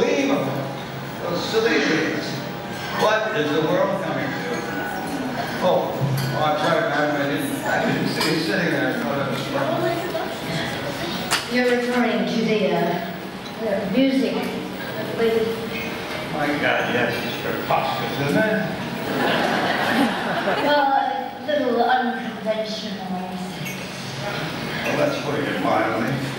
believe them. Those silly idiots. What is the world coming to? Oh, I'm sorry, madam. I didn't see you sitting there. I thought I was wrong. You're referring to the music, I believe. My God, yes, it's preposterous, isn't it? Well, a little unconventional. Well, let's put it mildly.